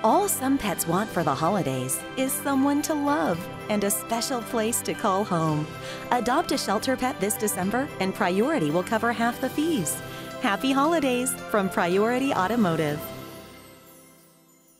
All some pets want for the holidays is someone to love and a special place to call home. Adopt a shelter pet this December and Priority will cover half the fees. Happy holidays from Priority Automotive.